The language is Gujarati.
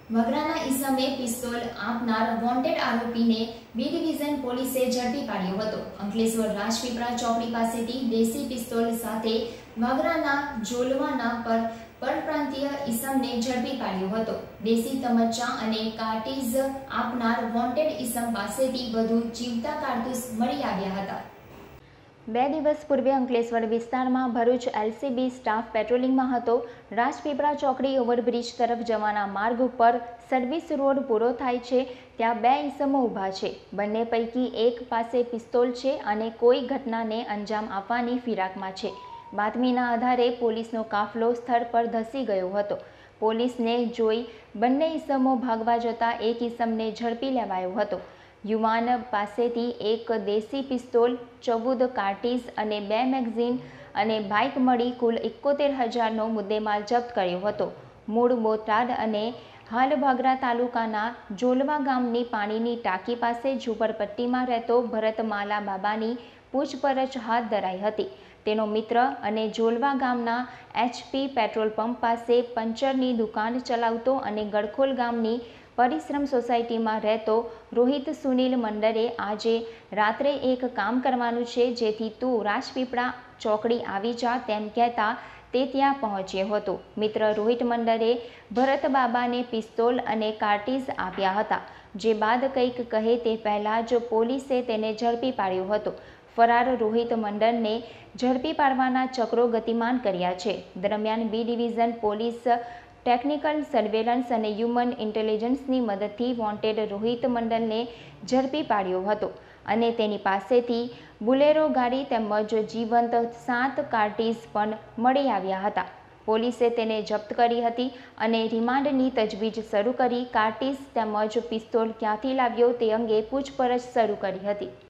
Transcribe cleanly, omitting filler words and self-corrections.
વગરાના ઇસમે પિસ્તોલ આપનાર વોન્ટેડ આરોપીને બી ડિવિઝન પોલીસે ઝડપી પાડ્યો હતો। અંકલેશ્વર રાજપીપળા ચોકડી પાસેથી દેશી પિસ્તોલ સાથે વગરાના જોલવાના પરપ્રાંતીય ઇસમને ઝડપી પાડ્યો હતો। દેશી તમંચા અને કાર્ટીઝ આપનાર વોન્ટેડ ઇસમ પાસેથી વધુ જીવતા કારતૂસ મળી આવ્યા હતા। 2 દિવસ પૂર્વે અંકલેશ્વર વિસ્તારમાં ભરૂચ એલસીબી સ્ટાફ પેટ્રોલિંગમાં હતો। રાજપીપળા ચોકડી ઓવરબ્રિજ તરફ જવાના માર્ગ ઉપર સર્વિસ રોડ પૂરો થાય છે ત્યાં 2 ઇસમો ઊભા છે। બંને પૈકી એક પાસે પિસ્તોલ છે અને કોઈ ઘટનાને અંજામ આપવાની ફિરાકમાં છે। બાતમીના આધારે પોલીસનો કાફલો સ્થળ પર ધસી ગયો હતો। પોલીસને જોઈ બંને ઇસમો ભાગવા જતા એક ઇસમને ઝડપી લેવાયો હતો। યુવાન પાસેથી એક દેશી પિસ્તોલ, 14 કાર્ટીઝ અને 2 મેગઝીન અને બાઇક મળી કુલ 71,000નો મુદ્દેમાલ જપ્ત કર્યો હતો। મૂળ બોટાદ અને હાલ વગરા તાલુકાના જોલવા ગામની પાણીની ટાંકી પાસે ઝૂંપડપટ્ટીમાં રહેતો ભરત માલા બાબાની પૂછપરછ હાથ ધરાઈ હતી। તેનો મિત્ર અને જોલવા ગામના HP પેટ્રોલ પંપ પાસે પંચરની દુકાન ચલાવતો અને ગડખોલ ગામની પરિશ્રમ સોસાયટીમાં રહેતો રોહિત સુનિલ મંડળે આજે રાત્રે એક કામ કરવાનું છે જેથી તું રાજપીપળા ચોકડી આવી જા તેમ કહેતા તે ત્યાં પહોંચ્યો હતો। મિત્ર રોહિત મંડળે ભરત બાબાને પિસ્તોલ અને કાર્ટીઝ આપ્યા હતા, જે બાદ કંઈક કહે તે પહેલાં જ પોલીસે તેને ઝડપી પાડ્યો હતો। ફરાર રોહિત મંડળને ઝડપી પાડવાના ચક્રો ગતિમાન કર્યા છે। દરમિયાન B division police technical surveillance અને હ્યુમન ઇન્ટેલિજન્સની મદદથી વોન્ટેડ રોહિત મંડળને ઝડપી પાડ્યો હતો અને તેની પાસેથી બુલેરો ગાડી તેમજ જીવંત 7 કાર્ટીઝ પણ મળી આવ્યા હતા। પોલીસે તેને જપ્ત કરી હતી અને રિમાન્ડની તજવીજ શરૂ કરી કાર્ટીઝ તેમજ પિસ્તોલ ક્યાંથી લાવ્યો તે અંગે પૂછપરછ શરૂ કરી હતી।